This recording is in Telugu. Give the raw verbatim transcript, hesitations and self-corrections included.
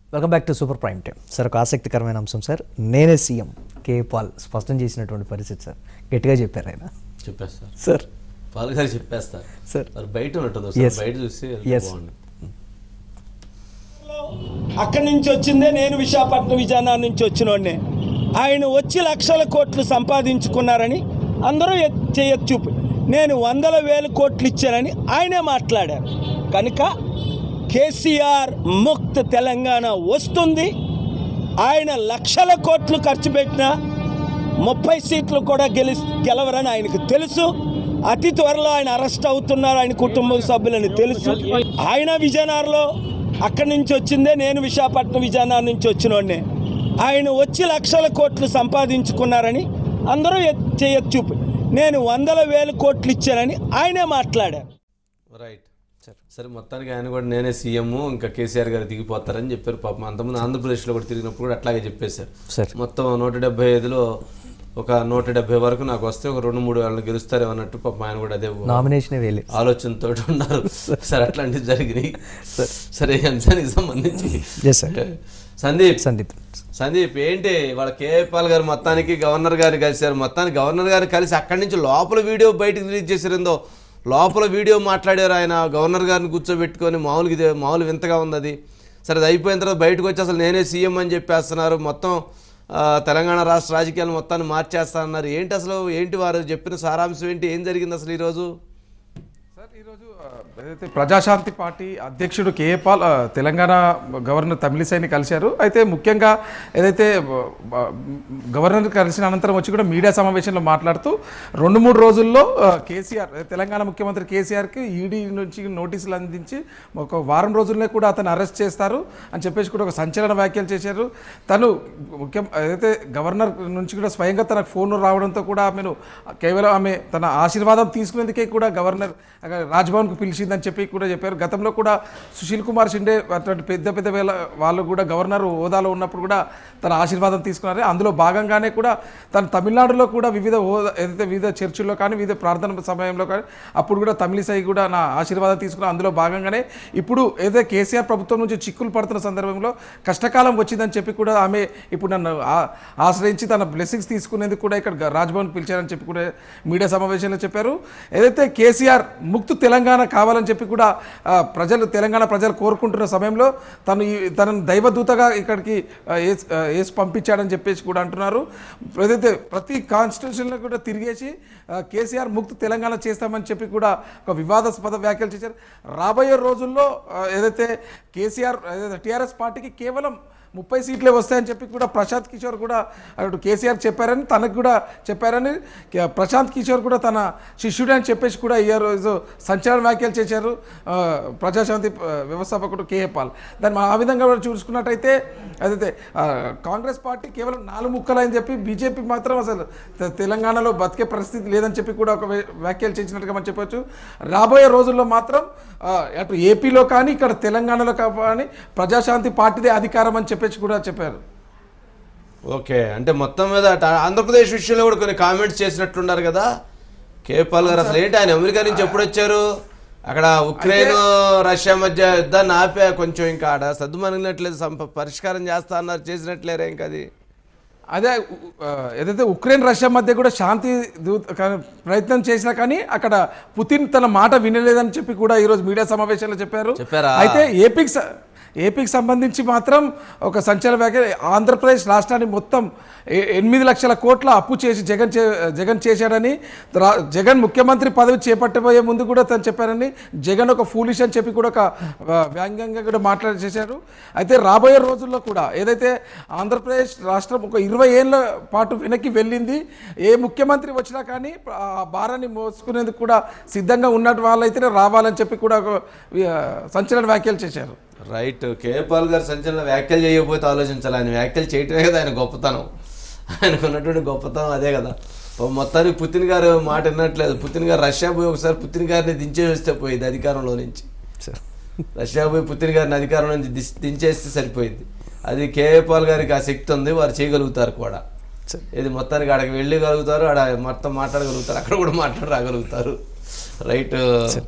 Welcome back to super prime time. Sir ఒక ఆసక్తికరమైన అంశం సార్. నేనే సీఎం కే పాల్ స్పష్టం చేసినటువంటి పరిస్థితి సార్. గట్టిగా చెప్పారు ఆయన. చెప్పేస్తారు సార్, పాల్ గారు చెప్పేస్తారు సార్. మరి బయట ఉన్నట్టు బయట చూసి బాగుంది. అక్కడి నుంచి వచ్చిందే నేను విశాఖపట్నం విజయనగరం నుంచి వచ్చినోడ్నే. ఆయన వచ్చి లక్షల కోట్లు సంపాదించుకున్నారని అందరూ చేయొచ్చు చూపు. నేను వందల వేల కోట్లు ఇచ్చానని ఆయనే మాట్లాడారు. కనుక కేసీఆర్ ముక్త తెలంగాణ వస్తుంది. ఆయన లక్షల కోట్లు ఖర్చు పెట్టినా ముప్పై సీట్లు కూడా గెలి గెలవరని ఆయనకు తెలుసు. అతి త్వరలో ఆయన అరెస్ట్ అవుతున్నారు ఆయన కుటుంబ సభ్యులని తెలుసు. ఆయన విజయనగరంలో అక్కడి నుంచి వచ్చిందే నేను విశాఖపట్నం విజయనగరం నుంచి వచ్చినోడ్నే. ఆయన వచ్చి లక్షల కోట్లు సంపాదించుకున్నారని అందరూ చేయొచ్చు చూపు. నేను వందల వేల కోట్లు ఇచ్చానని ఆయనే మాట్లాడారు. Right sir. సరే, మొత్తానికి ఆయన కూడా నేనే సీఎం ఇంకా కేసీఆర్ గారు దిగిపోతారని చెప్పారు. పాపం అంతమంది ఆంధ్రప్రదేశ్లో కూడా తిరిగినప్పుడు కూడా అట్లాగే చెప్పేశారు. మొత్తం నూట డెబ్బై ఐదులో ఒక నూట డెబ్బై వరకు నాకు వస్తే ఒక రెండు మూడు వేలను గెలుస్తారేమో అన్నట్టు పాపం ఆయన కూడా అదే నామినేషన్ ఆలోచనతో ఉన్నారు. సరే, అట్లాంటివి జరిగినాయి. సరే, ఈ అంశానికి సంబంధించి సందీప్ సందీప్ సందీప్ ఏంటి వాళ్ళ కేపాల్ గారు మొత్తానికి గవర్నర్ గారిని కలిశారు. మొత్తానికి గవర్నర్ గారిని కలిసి అక్కడి నుంచి లోపల వీడియో బయటకు రిలీజ్ చేశారేందో లోపల వీడియో మాట్లాడారు. ఆయన గవర్నర్ గారిని కూర్చోబెట్టుకొని మామూలుగా ఇదే మామూలు వింతగా ఉంది అది. సరే, అది అయిపోయిన తర్వాత బయటకు వచ్చి అసలు నేనే సీఎం అని చెప్పేస్తున్నారు. మొత్తం తెలంగాణ రాష్ట్ర రాజకీయాలు మొత్తాన్ని మార్చేస్తారన్నారు. ఏంటి అసలు ఏంటి వారు చెప్పిన సారాంశం ఏంటి? ఏం జరిగింది అసలు ఈరోజు? సార్, ఈరోజు ఏదైతే ప్రజాశాంతి పార్టీ అధ్యక్షుడు కేఏ పాల్ తెలంగాణ గవర్నర్ తమిళిసైని కలిశారు. అయితే ముఖ్యంగా ఏదైతే గవర్నర్ కలిసిన అనంతరం వచ్చి కూడా మీడియా సమావేశంలో మాట్లాడుతూ రెండు మూడు రోజుల్లో కేసీఆర్ తెలంగాణ ముఖ్యమంత్రి కేసీఆర్కి ఈడీ నుంచి నోటీసులు అందించి ఒక వారం రోజుల్లో కూడా అతను అరెస్ట్ చేస్తారు అని చెప్పేసి కూడా ఒక సంచలన వ్యాఖ్యలు చేశారు. తను ముఖ్యం ఏదైతే గవర్నర్ నుంచి కూడా స్వయంగా తనకు ఫోన్ రావడంతో కూడా ఆమెను కేవలం ఆమె తన ఆశీర్వాదం తీసుకునేందుకే కూడా గవర్నర్ రాజ్భవన్కు పిలిచిందని చెప్పి కూడా చెప్పారు. గతంలో కూడా సుశీల్ కుమార్ షిండే అటువంటి పెద్ద పెద్ద వేళ వాళ్ళు కూడా గవర్నర్ హోదాలో ఉన్నప్పుడు కూడా తన ఆశీర్వాదం తీసుకున్నారు. అందులో భాగంగానే కూడా తను తమిళనాడులో కూడా వివిధ హోదా ఏదైతే వివిధ చర్చిల్లో కానీ వివిధ ప్రార్థన సమయంలో కానీ అప్పుడు కూడా తమిళిసై కూడా నా ఆశీర్వాదం తీసుకున్న అందులో భాగంగానే ఇప్పుడు ఏదైతే కేసీఆర్ ప్రభుత్వం నుంచి చిక్కులు పడుతున్న సందర్భంలో కష్టకాలం వచ్చిందని చెప్పి కూడా ఆమె ఇప్పుడు నన్ను ఆశ్రయించి తన బ్లెస్సింగ్స్ తీసుకునేందుకు కూడా ఇక్కడ రాజ్భవన్ పిలిచారని చెప్పి కూడా మీడియా సమావేశంలో చెప్పారు. ఏదైతే కేసీఆర్ ముక్తు తెలంగాణ కావాలని చెప్పి కూడా ప్రజలు తెలంగాణ ప్రజలు కోరుకుంటున్న సమయంలో తను తనను దైవదూతగా ఇక్కడికి వేసి పంపించాడని చెప్పేసి కూడా అంటున్నారు. ఏదైతే ప్రతి కాన్స్టిట్యూషన్లో కూడా తిరిగేసి కేసీఆర్ ముక్తు తెలంగాణ చేస్తామని చెప్పి కూడా ఒక వివాదాస్పద వ్యాఖ్యలు చేశారు. రాబోయే రోజుల్లో ఏదైతే కేసీఆర్ ఏదైతే టీఆర్ఎస్ పార్టీకి కేవలం ముప్పై సీట్లే వస్తాయని చెప్పి కూడా ప్రశాంత్ కిషోర్ కూడా అటు కేసీఆర్ చెప్పారని తనకు కూడా చెప్పారని ప్రశాంత్ కిషోర్ కూడా తన శిష్యుడు అని చెప్పేసి కూడా ఈ రోజు సంచలన వ్యాఖ్యలు చేశారు ప్రజాశాంతి వ్యవస్థాపకుడు కేఏ పాల్. దాన్ని ఆ విధంగా కూడా చూసుకున్నట్టయితే అదైతే కాంగ్రెస్ పార్టీ కేవలం నాలుగు ముక్కలని చెప్పి బీజేపీ మాత్రం అసలు తెలంగాణలో బతికే పరిస్థితి లేదని చెప్పి కూడా ఒక వ్యాఖ్యలు చేసినట్టుగా మనం చెప్పొచ్చు. రాబోయే రోజుల్లో మాత్రం అటు ఏపీలో కానీ ఇక్కడ తెలంగాణలో కానీ ప్రజాశాంతి పార్టీదే అధికారం అని చెప్పేసి కూడా చెప్పారు. ఓకే, అంటే మొత్తం మీద ఆంధ్రప్రదేశ్ విషయంలో కూడా కొన్ని కామెంట్స్ చేసినట్లున్నారు కదా కే పాల్ గారు. అసలు ఏంటి ఆయన అమెరికా నుంచి ఎప్పుడు వచ్చారు? అక్కడ ఉక్రెయిన్ రష్యా మధ్య యుద్ధాన్ని ఆపే కొంచెం ఇంకా ఆడ సద్దుమణినట్లేదు పరిష్కారం చేస్తా అన్నారు, చేసినట్లేరే ఇంకా అది. అదే ఏదైతే ఉక్రెయిన్ రష్యా మధ్య కూడా శాంతి ప్రయత్నం చేసినా కానీ అక్కడ పుతిన్ తన మాట వినలేదని చెప్పి కూడా ఈరోజు మీడియా సమావేశంలో చెప్పారు. అయితే ఏపీకి ఏపీకి సంబంధించి మాత్రం ఒక సంచలన వ్యాఖ్య ఆంధ్రప్రదేశ్ రాష్ట్రాన్ని మొత్తం ఎనిమిది లక్షల కోట్ల అప్పు చేసి జగన్ జగన్ చేశాడని జగన్ ముఖ్యమంత్రి పదవి చేపట్టబోయే ముందు కూడా తను చెప్పారని జగన్ ఒక ఫూలిష్ అని చెప్పి కూడా ఒక వ్యంగ్యంగా కూడా మాట్లాడి చేశారు. అయితే రాబోయే రోజుల్లో కూడా ఏదైతే ఆంధ్రప్రదేశ్ రాష్ట్రం ఒక ఇరవై ఏళ్ళ పాటు వెనక్కి వెళ్ళింది, ఏ ముఖ్యమంత్రి వచ్చినా కానీ ఆ భారాన్ని మోసుకునేందుకు కూడా సిద్ధంగా ఉన్న వాళ్ళైతేనే రావాలని చెప్పి కూడా ఒక సంచలన వ్యాఖ్యలు చేశారు. రైట్, కేఏ పాల్ గారు సంచలన వ్యాఖ్యలు చేయకపోతే ఆలోచించాలి. ఆయన వ్యాఖ్యలు చేయటమే కదా ఆయన గొప్పతనం, ఆయనకు ఉన్నటువంటి గొప్పతనం అదే కదా. మొత్తానికి పుతిన్ గారు మాట వినట్లేదు. పుతిన్ గారు రష్యా పోయి ఒకసారి పుతిన్ గారిని దించేస్తే పోయింది అధికారంలో నుంచి. రష్యా పోయి పుతిన్ గారిని అధికారం నుంచి దించేస్తే సరిపోయింది. అది కేఏ పాల్ గారికి ఆ శక్తి ఉంది, వారు చేయగలుగుతారు కూడా. ఇది మొత్తానికి ఆడకి వెళ్ళగలుగుతారు, ఆడ మొత్తం మాట్లాడగలుగుతారు, అక్కడ కూడా మాట్లాడరాగలుగుతారు. రైట్.